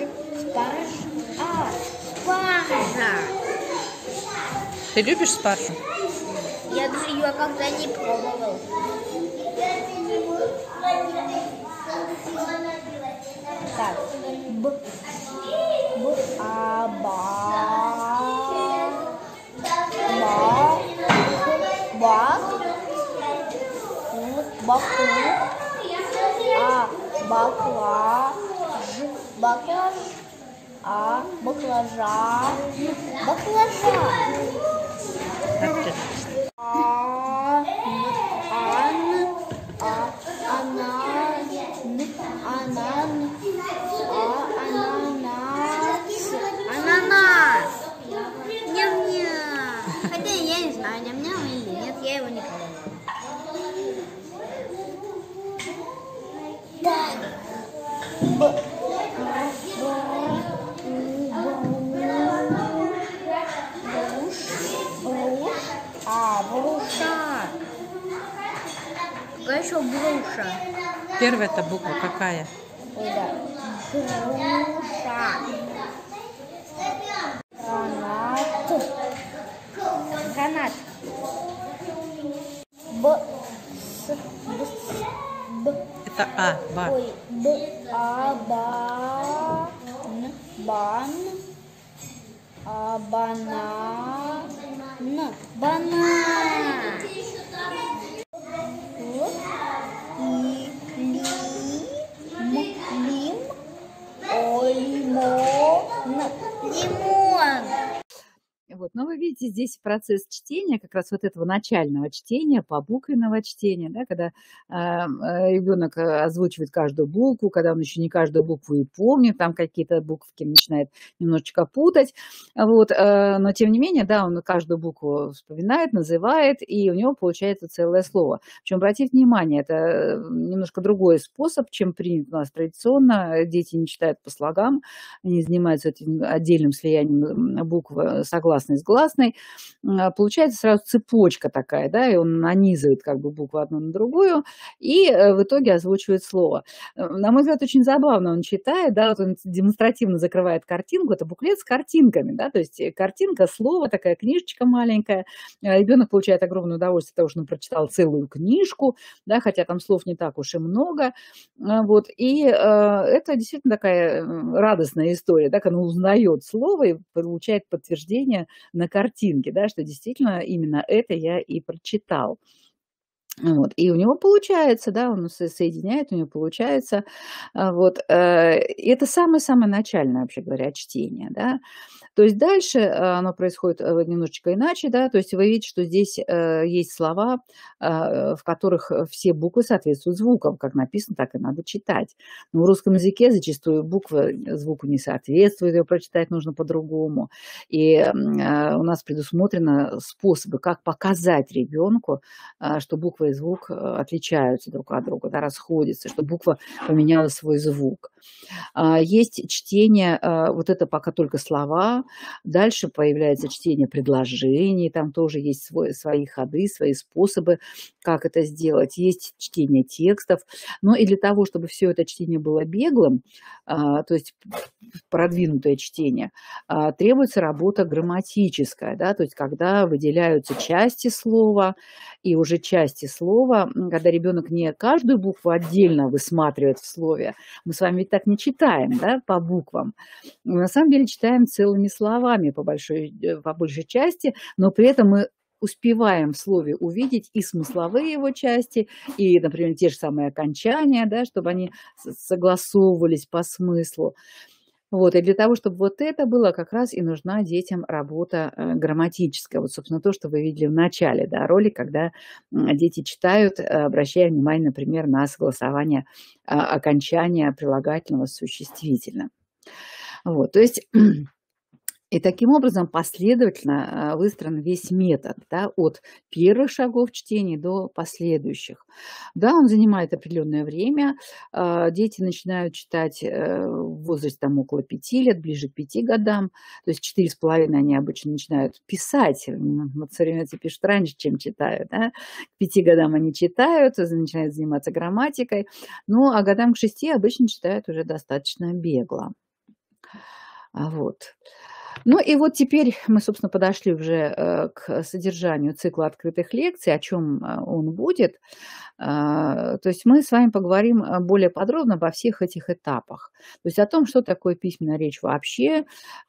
Спаржа. Ты любишь спаржу? Я даже ее когда не пробовал. Так. Баклажан. Ананас. Ням-ням. Хотя я не знаю, ням-ням или нет, я его не пробовала. Бруша. Какая еще бруша? Первая-то буква какая? Ой, да. Груша. Гранат. Это А, ба. Ой, банан. Банан. Лимон. Вот. Но вы видите, здесь процесс чтения, как раз вот этого начального чтения, побуквенного чтения, да, когда ребенок озвучивает каждую букву, когда он еще не каждую букву и помнит, там какие-то буковки начинает немножечко путать, вот, но тем не менее, да, он каждую букву вспоминает, называет, и у него получается целое слово. Причем, обратите внимание, это немножко другой способ, чем принято у нас традиционно. Дети не читают по слогам, они занимаются этим отдельным слиянием букв согласной с гласной. Получается сразу цепочка такая, да, и он нанизывает как бы букву одну на другую, и в итоге озвучивает слово. На мой взгляд, очень забавно он читает, да, вот он демонстративно закрывает картинку, это буклет с картинками, да, то есть картинка, слово, такая книжечка маленькая, ребенок получает огромное удовольствие от того, что он прочитал целую книжку, да, хотя там слов не так уж и много, вот, и это действительно такая радостная история, да, когда он узнает слово и получает подтверждение на картинке, да, что действительно именно это я и прочитал. Вот. И у него получается, да, он соединяет, у него получается. Вот. И это самое-самое начальное, вообще говоря, чтение, да. То есть дальше оно происходит немножечко иначе, да, то есть вы видите, что здесь есть слова, в которых все буквы соответствуют звукам, как написано, так и надо читать. Но в русском языке зачастую буква звуку не соответствует, ее прочитать нужно по-другому. И у нас предусмотрены способы, как показать ребенку, что буква и звук отличаются друг от друга, да, расходятся, что буква поменяла свой звук. Есть чтение, вот это пока только слова, дальше появляется чтение предложений, там тоже есть свои ходы, свои способы, как это сделать. Есть чтение текстов, но и для того, чтобы все это чтение было беглым, то есть продвинутое чтение, требуется работа грамматическая, да, то есть когда выделяются части слова, и уже части слова, когда ребенок не каждую букву отдельно высматривает в слове, мы с вами ведь так не читаем, да, по буквам, мы на самом деле читаем целыми словами по большей части, но при этом мы успеваем в слове увидеть и смысловые его части, и, например, те же самые окончания, да, чтобы они согласовывались по смыслу. Вот, и для того, чтобы вот это было, как раз и нужна детям работа грамматическая. Вот, собственно, то, что вы видели в начале, да, ролик, когда дети читают, обращая внимание, например, на согласование окончания прилагательного с существительным. Вот, то есть... И таким образом последовательно выстроен весь метод, да, от первых шагов чтения до последующих. Да, он занимает определенное время. Дети начинают читать в возрасте там, около 5 лет, ближе к 5 годам. То есть 4,5 они обычно начинают писать. Современные пишут раньше, чем читают. Да? К 5 годам они читают, начинают заниматься грамматикой. Ну, а годам к 6 обычно читают уже достаточно бегло. Вот. Ну и вот теперь мы, собственно, подошли уже к содержанию цикла открытых лекций, о чем он будет. То есть мы с вами поговорим более подробно обо всех этих этапах. То есть о том, что такое письменная речь вообще,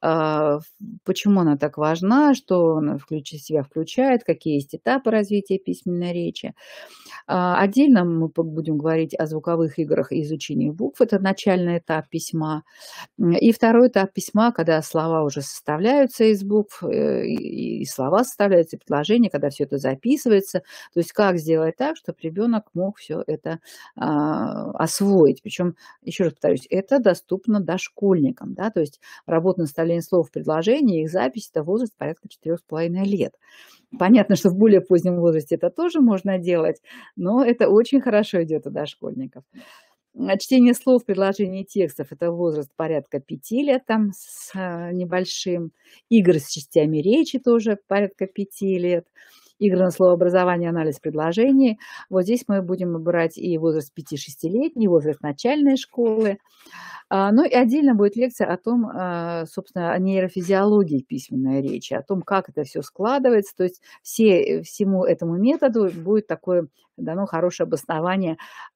почему она так важна, что она себя включает, какие есть этапы развития письменной речи. Отдельно мы будем говорить о звуковых играх и изучении букв. Это начальный этап письма. И второй этап письма, когда слова уже составляются из букв, и слова составляются, и предложения, когда все это записывается. То есть как сделать так, чтобы ребенок мог все это освоить. Причем, еще раз повторюсь, это доступно дошкольникам. Да? То есть работа на составление слов в предложении, их запись– это возраст порядка 4,5 лет. Понятно, что в более позднем возрасте это тоже можно делать, но это очень хорошо идет у дошкольников. Чтение слов, предложений, текстов– это возраст порядка 5 лет там с небольшим. Игры с частями речи тоже порядка 5 лет. Игры на словообразование, анализ предложений. Вот здесь мы будем брать и возраст 5-6-летний, возраст начальной школы. Ну и отдельно будет лекция о том, собственно, о нейрофизиологии письменной речи, о том, как это все складывается. То есть всему этому методу будет такое дано хорошее обоснование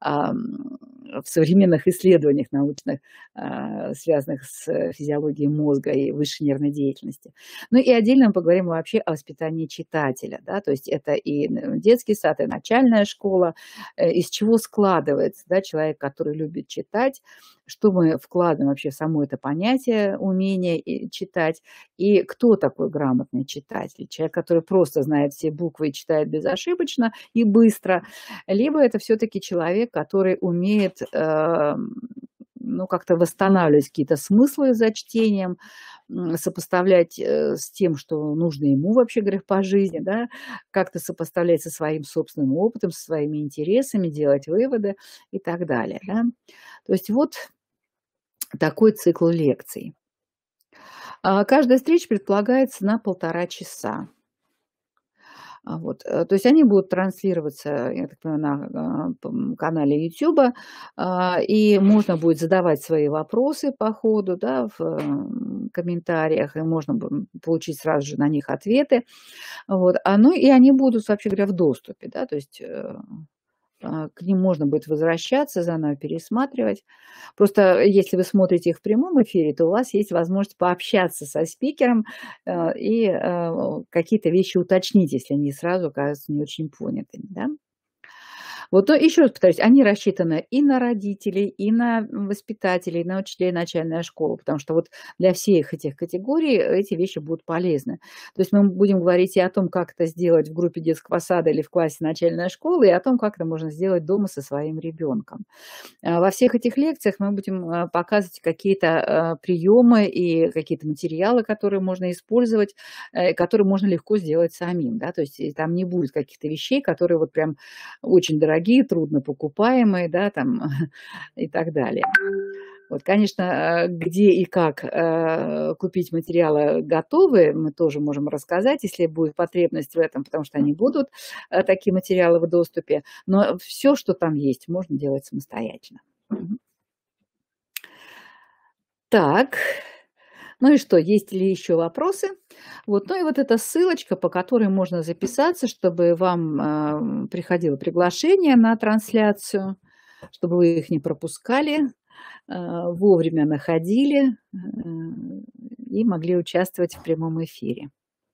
в современных исследованиях научных, связанных с физиологией мозга и высшей нервной деятельности. Ну и отдельно мы поговорим вообще о воспитании читателя. Да? То есть это и детский сад, и начальная школа, из чего складывается, да, человек, который любит читать, что мы вкладываем вообще в само это понятие умения читать, и кто такой грамотный читатель. Человек, который просто знает все буквы и читает безошибочно и быстро, либо это все-таки человек, который умеет ну, как-то восстанавливать какие-то смыслы за чтением, сопоставлять с тем, что нужно ему, вообще говоря, по жизни, да, как-то сопоставлять со своим собственным опытом, со своими интересами, делать выводы и так далее. Да. То есть вот такой цикл лекций. Каждая встреча предполагается на 1,5 часа. Вот. То есть они будут транслироваться, я так понимаю, на канале YouTube, и можно будет задавать свои вопросы по ходу, да, в комментариях, и можно получить сразу же на них ответы. Вот. Ну и они будут, вообще говоря, в доступе, да, то есть к ним можно будет возвращаться, заново пересматривать. Просто если вы смотрите их в прямом эфире, то у вас есть возможность пообщаться со спикером и какие-то вещи уточнить, если они сразу кажутся не очень понятыми. Да? Вот, но еще раз повторюсь, они рассчитаны и на родителей, и на воспитателей, и на учителей начальной школы, потому что вот для всех этих категорий эти вещи будут полезны. То есть мы будем говорить и о том, как это сделать в группе детского сада или в классе начальной школы, и о том, как это можно сделать дома со своим ребенком. Во всех этих лекциях мы будем показывать какие-то приемы и какие-то материалы, которые можно использовать, которые можно легко сделать самим. Да? То есть там не будет каких-то вещей, которые вот прям очень дорогие, трудно покупаемые, да, там, и так далее. Вот, конечно, где и как купить материалы готовые, мы тоже можем рассказать, если будет потребность в этом, потому что они будут, такие материалы в доступе. Но все, что там есть, можно делать самостоятельно. Так, ну и что, есть ли еще вопросы? Вот, ну и вот эта ссылочка, по которой можно записаться, чтобы вам приходило приглашение на трансляцию, чтобы вы их не пропускали, вовремя находили и могли участвовать в прямом эфире.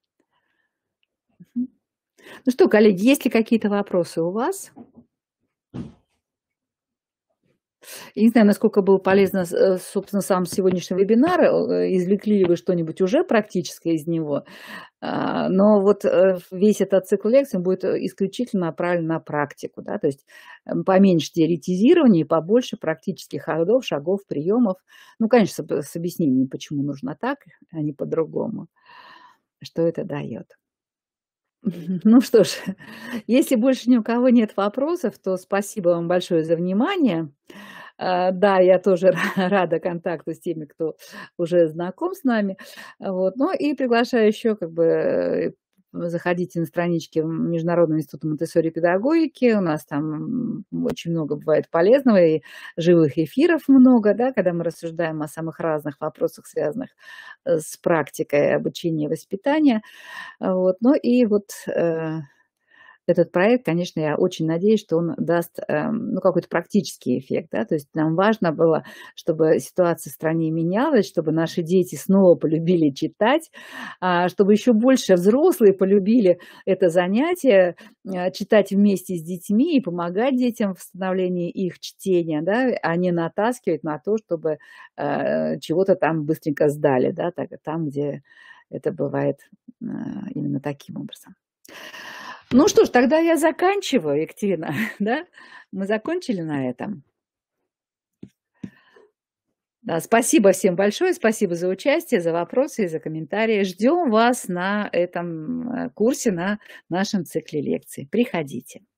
Ну что, коллеги, есть ли какие-то вопросы у вас? Я не знаю, насколько был полезно, собственно, сам сегодняшний вебинар. Извлекли ли вы что-нибудь уже практическое из него? Но вот весь этот цикл лекций будет исключительно направлен на практику. Да? То есть поменьше теоретизирования и побольше практических ходов, шагов, приемов. Ну, конечно, с объяснением, почему нужно так, а не по-другому. Что это дает. Ну что ж, если больше ни у кого нет вопросов, то спасибо вам большое за внимание. Да, я тоже рада контакту с теми, кто уже знаком с нами. Вот. Ну и приглашаю еще как бы заходите на странички Международного института Монтессори педагогики. У нас там очень много бывает полезного, и живых эфиров много, да, когда мы рассуждаем о самых разных вопросах, связанных с практикой обучения и воспитания. Вот. Ну и вот этот проект, конечно, я очень надеюсь, что он даст ну, какой-то практический эффект. Да? То есть нам важно было, чтобы ситуация в стране менялась, чтобы наши дети снова полюбили читать, чтобы еще больше взрослые полюбили это занятие, читать вместе с детьми и помогать детям в становлении их чтения, да? А не натаскивать на то, чтобы чего-то там быстренько сдали, да? Там, где это бывает именно таким образом. Ну что ж, тогда я заканчиваю, Екатерина, да? Мы закончили на этом. Да, спасибо всем большое, спасибо за участие, за вопросы и за комментарии. Ждем вас на этом курсе, на нашем цикле лекций. Приходите.